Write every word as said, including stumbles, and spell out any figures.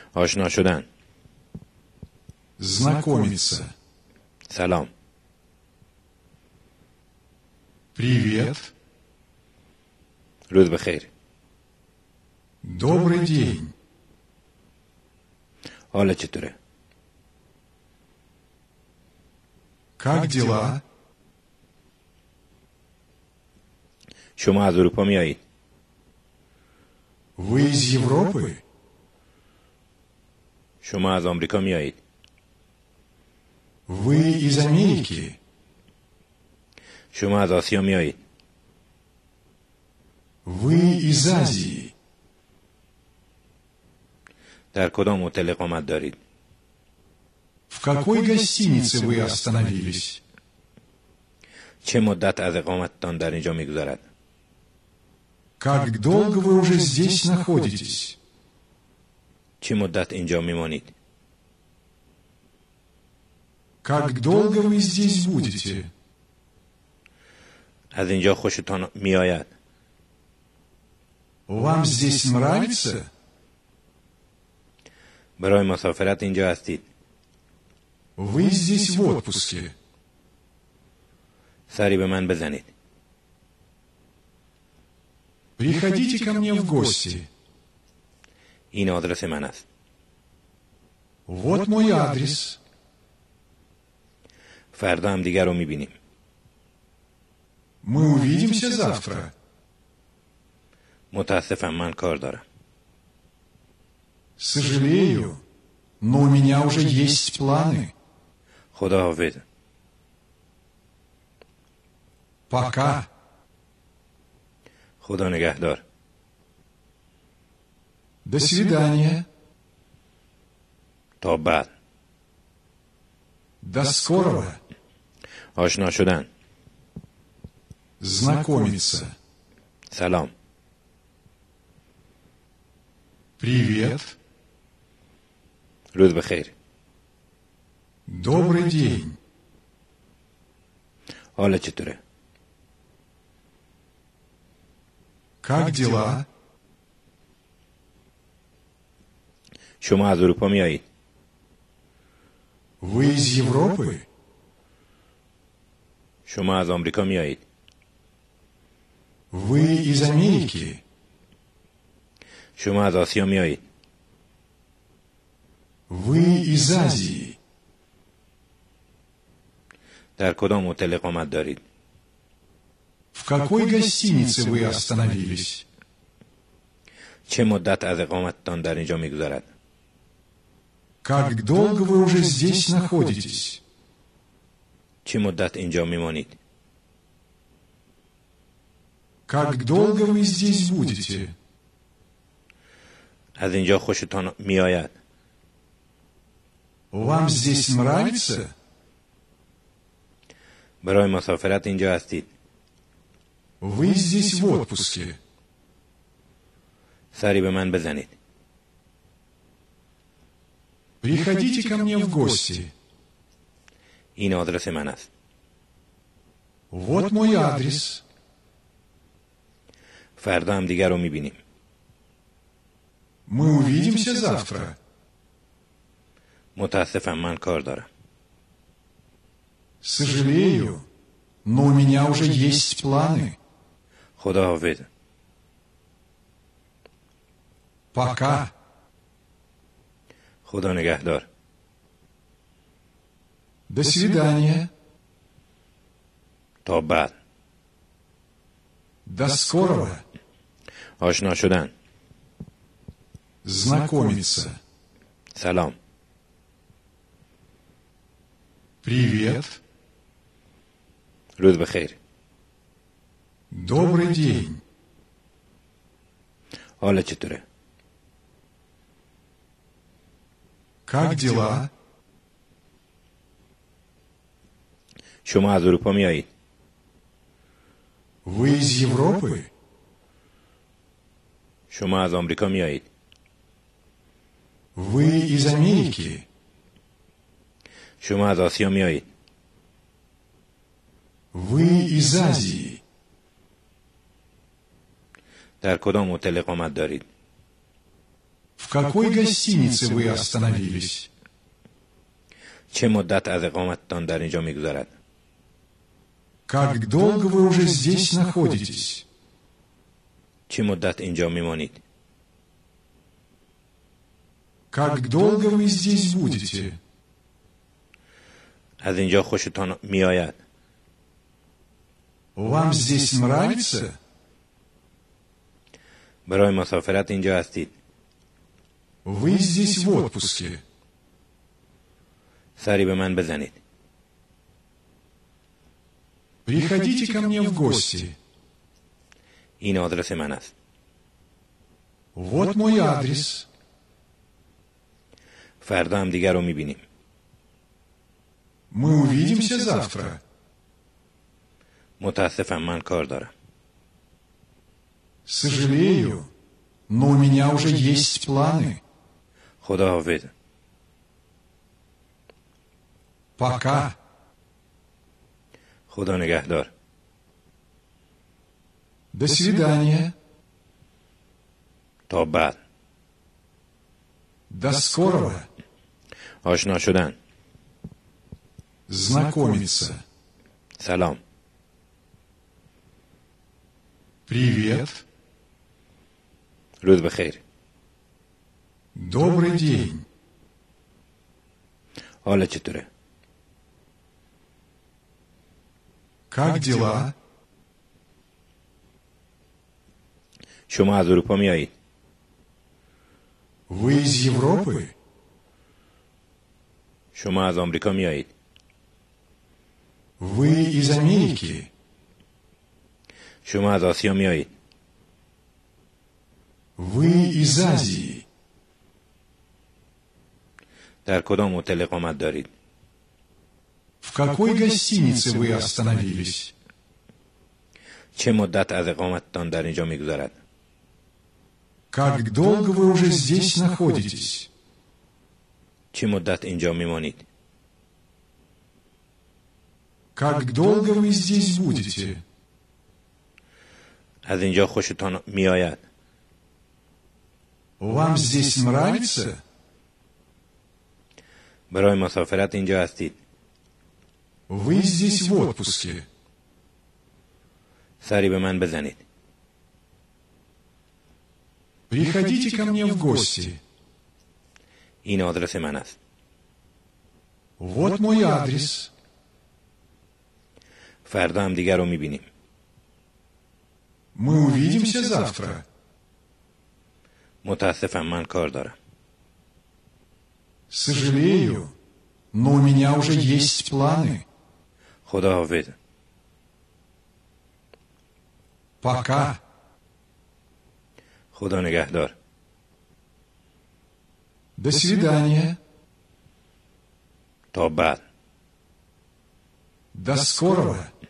آشنا شدن. Знакомиться. سلام. Привет. روز بخیر. Добрый день. حالت چطوره؟ Как дела? شما از اروپا میایید؟ Вы из Европы? شما از آمریکا میایید؟ Вы из Америки? شما از آسیا میایید؟ Вы из Азии? در کدام هتل اقامت دارید؟ В какой гостинице вы остановились? چه مدت از اقامتتان در اینجا میگذرد؟ Как долго вы уже здесь находитесь? چه مدت اینجا میمانید؟ Как долго вы здесь будете? از اینجا خوشتان میآید؟ Вам здесь нравится? برای مسافرت اینجا هستید؟ Вы здесь в отпуске. سری به من بزنید. Приходите ко мне в гости. این آدرس من است. Вот мой адрес. فردا هم دیگر رو میبینیم. Мы увидимся завтра. متاسفم من کار دارم. Сожалею, но у меня уже есть планы. خدا حافظ. Пока. خدا نگهدار. До свидания. تا بعد. До скорого. آشنا شدن. Знакомиться. سلام. Привет. روز بخیر. Добрый день. حالت چطوره؟ Как дела? شما از اروپا میایید؟ Вы из Европы? شما از آمریکا میایید؟ Вы из Америки? شما از آسیا میایید؟ Вы из Азии? در کدام هتل اقامت دارید؟ В какой гостинице вы остановились? چه مدت از اقامتتان در اینجا میگذرد؟ Как долго вы уже здесь находитесь? چه مدت اینجا میمانید؟ Как долго вы здесь будете? از اینجا خوشتان میآید؟ Вам здесь нравится? برای مسافرت اینجا هستید؟ Вы здесь в отпуске. سری به من بزنید. Приходите ко мне в гости. این آدرس من است. Вот мой адрес. فردا هم دیگر رو میبینیم. Мы увидимся завтра. متاسفم من کار دارم. Сожалею, но у меня уже есть планы. خدا حافظ. Пока. خدا نگهدار. До свидания. تا بعد. До скорого. آشنا شدن. Знакомиться. سلام. Привет. روز بخیر. Добрый день. حالت چطوره؟ Как дела? شما از اروپا میایید؟ Вы из Европы? شما از آمریکا میایید؟ Вы из Америки? شما از آسیا میایید؟ Вы из Азии? در کدام هتل اقامت دارید؟ В какой гостинице вы остановились? چه مدت از اقامتتان در اینجا میگذرد؟ Как долго вы уже здесь находитесь? چه مدت اینجا میمانید؟ Как долго вы здесь будете? از اینجا خوشتان میآید؟ Вам здесь нравится? برای مسافرت اینجا هستید؟ Вы здесь в отпуске. سری به من بزنید. Приходите ко мне в гости. این آدرس من است. Вот мой адрес. فردا هم دیگر رو میبینیم. Мы увидимся завтра. متاسفم من کار دارم. Сожалею, но у меня уже есть планы. خدا حافظ. Пока. خدا نگهدار. До свидания. تا بعد. До скорого. آشنا شدن. Знакомиться. سلام. Привет. روز بخیر. Добрый день. حالا چطوره؟ Как дела? شما از اروپا میایید؟ Вы из Европы? شما از آمریکا میایید؟ Вы из Америки? شما از آسیا میایید؟ Вы из Азии? در کدام هتل اقامت دارید؟ В какой гостинице вы остановились? چه مدت از اقامتتان در اینجا میگذرد؟ Как долго вы уже здесь находитесь? چه مدت اینجا میمانید؟ Как долго вы здесь будете? از اینجا خوشتان میآید؟ Вам здесь нравится? برای مسافرت اینجا هستید؟ Вы здесь в отпуске. سری به من بزنید. Приходите ко мне в гости. این آدرس من است. Вот мой адрес. فردا هم دیگر رو میبینیم. Мы увидимся завтра. متاسفم من کار دارم. Сожалею, но у меня уже есть планы. خدا حافظ. Пока. خدا نگهدار. До свидания. تا بعد. До скорого.